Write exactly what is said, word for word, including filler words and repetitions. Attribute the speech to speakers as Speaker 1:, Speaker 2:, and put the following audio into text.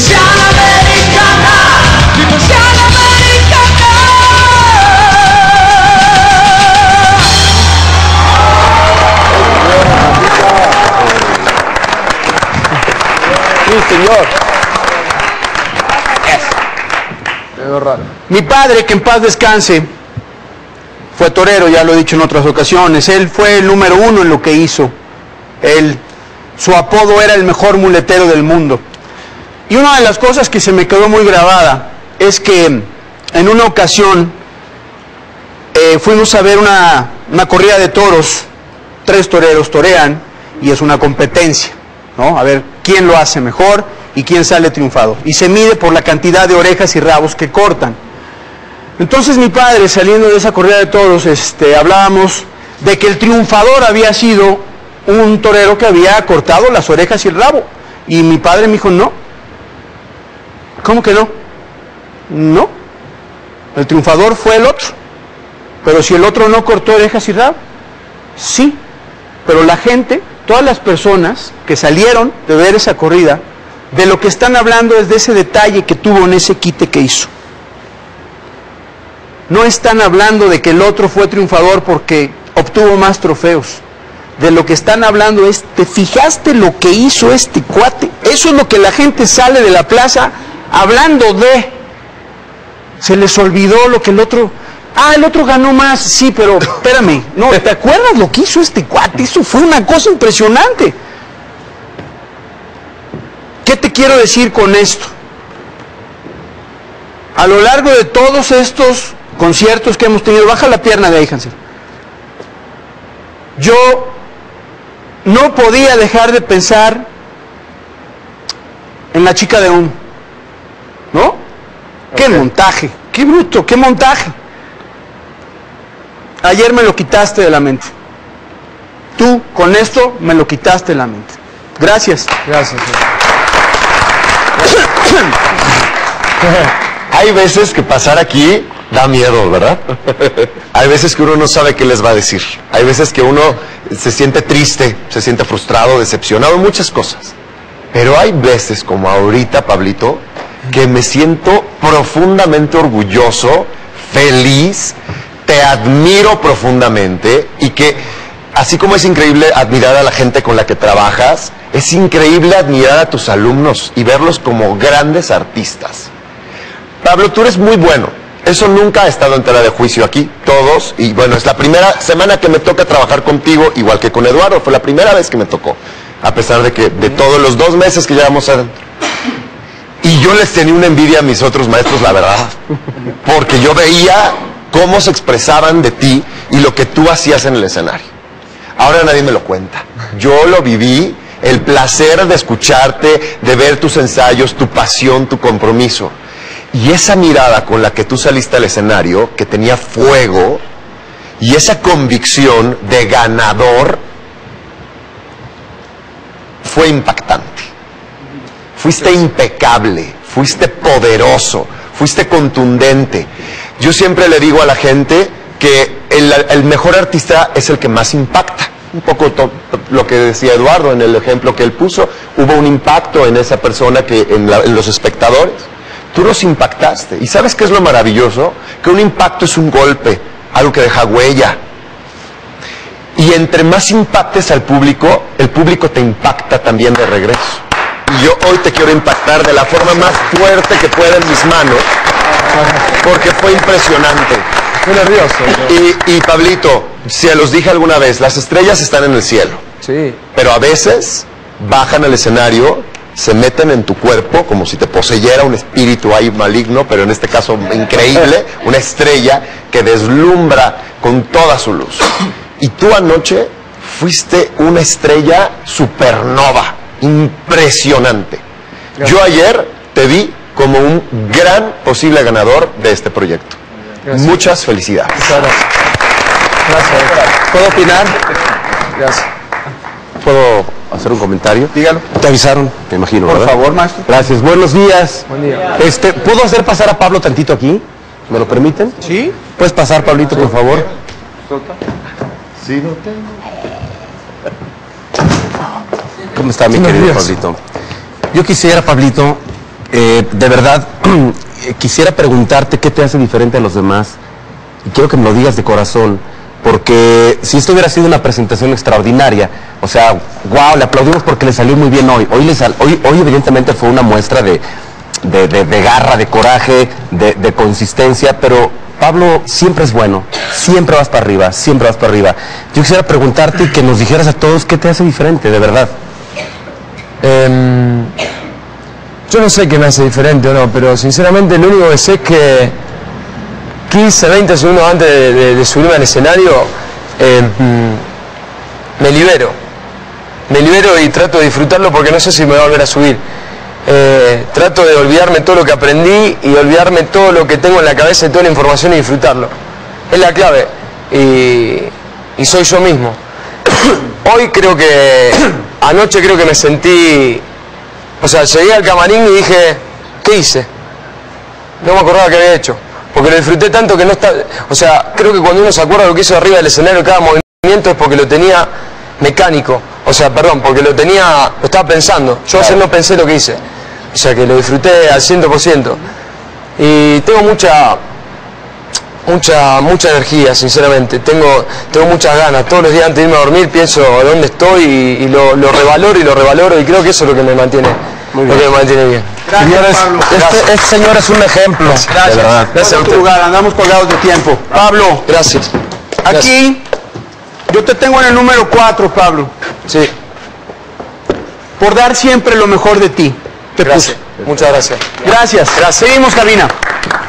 Speaker 1: persiana americana, mi persiana americana.
Speaker 2: Sí, señor. Mi padre, que en paz descanse, fue torero, ya lo he dicho en otras ocasiones. Él fue el número uno en lo que hizo. Él, su apodo era el mejor muletero del mundo. Y una de las cosas que se me quedó muy grabada es que en una ocasión eh, fuimos a ver una, una corrida de toros. Tres toreros torean y es una competencia, ¿no? A ver quién lo hace mejor y quién sale triunfado. Y se mide por la cantidad de orejas y rabos que cortan. Entonces mi padre, saliendo de esa corrida de toros, este, hablábamos de que el triunfador había sido un torero que había cortado las orejas y el rabo. Y mi padre me dijo, no. ¿Cómo que no? No. El triunfador fue el otro. Pero si el otro no cortó orejas y rabo, sí. Pero la gente, todas las personas que salieron de ver esa corrida, de lo que están hablando es de ese detalle que tuvo en ese quite que hizo. No están hablando de que el otro fue triunfador porque obtuvo más trofeos. De lo que están hablando es, ¿te fijaste lo que hizo este cuate? Eso es lo que la gente sale de la plaza hablando de. Se les olvidó lo que el otro... Ah, el otro ganó más, sí, pero espérame. No, ¿te acuerdas lo que hizo este cuate? Eso fue una cosa impresionante. ¿Qué te quiero decir con esto? A lo largo de todos estos conciertos que hemos tenido, baja la pierna de ahí, Hansel. Yo no podía dejar de pensar en la chica de humo, ¿no? Okay. ¡Qué montaje! ¡Qué bruto! ¡Qué montaje! Ayer me lo quitaste de la mente. Tú, con esto, me lo quitaste de la mente. Gracias.
Speaker 3: Gracias.
Speaker 4: Hay veces que pasar aquí da miedo, ¿verdad? Hay veces que uno no sabe qué les va a decir. Hay veces que uno se siente triste, se siente frustrado, decepcionado, muchas cosas. Pero hay veces, como ahorita, Pablito, que me siento profundamente orgulloso, feliz, te admiro profundamente y que, así como es increíble admirar a la gente con la que trabajas, es increíble admirar a tus alumnos y verlos como grandes artistas. Pablo, tú eres muy bueno. Eso nunca ha estado en tela de juicio aquí, todos. Y bueno, es la primera semana que me toca trabajar contigo, igual que con Eduardo. Fue la primera vez que me tocó, a pesar de que de todos los dos meses que llevamos adentro. Y yo les tenía una envidia a mis otros maestros, la verdad. Porque yo veía cómo se expresaban de ti y lo que tú hacías en el escenario. Ahora nadie me lo cuenta. Yo lo viví, el placer de escucharte, de ver tus ensayos, tu pasión, tu compromiso. Y esa mirada con la que tú saliste al escenario, que tenía fuego, y esa convicción de ganador, fue impactante. Fuiste impecable, fuiste poderoso, fuiste contundente. Yo siempre le digo a la gente que el, el mejor artista es el que más impacta. Un poco to, lo que decía Eduardo en el ejemplo que él puso. Hubo un impacto en esa persona, que en, la, en los espectadores. Tú los impactaste. ¿Y sabes qué es lo maravilloso? Que un impacto es un golpe, algo que deja huella. Y entre más impactes al público, el público te impacta también de regreso. Y yo hoy te quiero impactar de la forma más fuerte que pueda en mis manos, porque fue impresionante.
Speaker 3: Estoy nervioso.
Speaker 4: Y, y Pablito, se los dije alguna vez, las estrellas están en el cielo.
Speaker 3: Sí.
Speaker 4: Pero a veces bajan al escenario, se meten en tu cuerpo como si te poseyera un espíritu ahí maligno, pero en este caso increíble, una estrella que deslumbra con toda su luz. Y tú anoche fuiste una estrella supernova, impresionante. Gracias. Yo ayer te vi como un gran posible ganador de este proyecto. Gracias. Muchas felicidades.
Speaker 3: Gracias. Gracias. ¿Puedo opinar? Gracias.
Speaker 5: ¿Puedo hacer un comentario?
Speaker 2: Dígalo.
Speaker 5: Te avisaron, me imagino,
Speaker 2: Por
Speaker 5: ¿verdad?
Speaker 2: favor, maestro.
Speaker 5: Gracias. Buenos días.
Speaker 3: Buen día.
Speaker 5: Este, ¿puedo hacer pasar a Pablo tantito aquí? ¿Me lo permiten?
Speaker 2: ¿Sí?
Speaker 5: ¿Puedes pasar, Pablito, por favor?
Speaker 4: Sí, no tengo.
Speaker 5: ¿Cómo está, mi querido Pablito? Yo quisiera, Pablito, eh, de verdad, quisiera preguntarte qué te hace diferente a los demás. Y quiero que me lo digas de corazón, porque si esto hubiera sido una presentación extraordinaria, o sea, wow, le aplaudimos porque le salió muy bien hoy. Hoy, le sal, hoy, hoy evidentemente fue una muestra de, de, de, de garra, de coraje, de, de consistencia, pero Pablo siempre es bueno, siempre vas para arriba, siempre vas para arriba. Yo quisiera preguntarte y que nos dijeras a todos qué te hace diferente, de verdad.
Speaker 3: Eh, yo no sé qué me hace diferente o no, pero sinceramente lo único que sé es que quince, veinte segundos antes de, de, de subirme al escenario eh, me libero. Me libero y trato de disfrutarlo porque no sé si me voy a volver a subir. Eh, trato de olvidarme todo lo que aprendí y olvidarme todo lo que tengo en la cabeza y toda la información y disfrutarlo. Es la clave. Y, y soy yo mismo. Hoy creo que, anoche creo que me sentí, o sea, llegué al camarín y dije, ¿qué hice? No me acordaba qué había hecho. Porque lo disfruté tanto que no está, o sea, creo que cuando uno se acuerda de lo que hizo arriba del escenario, cada movimiento es porque lo tenía mecánico. O sea, perdón, porque lo tenía, lo estaba pensando. Yo ayer no pensé lo que hice. O sea, que lo disfruté al cien por ciento. Y tengo mucha, mucha, mucha energía, sinceramente. Tengo, tengo muchas ganas. Todos los días antes de irme a dormir pienso dónde estoy y, y lo, lo revaloro y lo revaloro y creo que eso es lo que me mantiene, lo que me mantiene bien.
Speaker 2: Gracias,
Speaker 5: Señores,
Speaker 2: Pablo.
Speaker 5: este, este señor es un ejemplo.
Speaker 2: Gracias.
Speaker 5: De verdad.
Speaker 2: Gracias a tu lugar, andamos colgados de tiempo. Pablo,
Speaker 3: Gracias.
Speaker 2: aquí yo te tengo en el número cuatro, Pablo.
Speaker 3: Sí,
Speaker 2: Por dar siempre lo mejor de ti. Te
Speaker 3: gracias.
Speaker 2: puse.
Speaker 3: Muchas gracias.
Speaker 2: Gracias. Seguimos, cabina.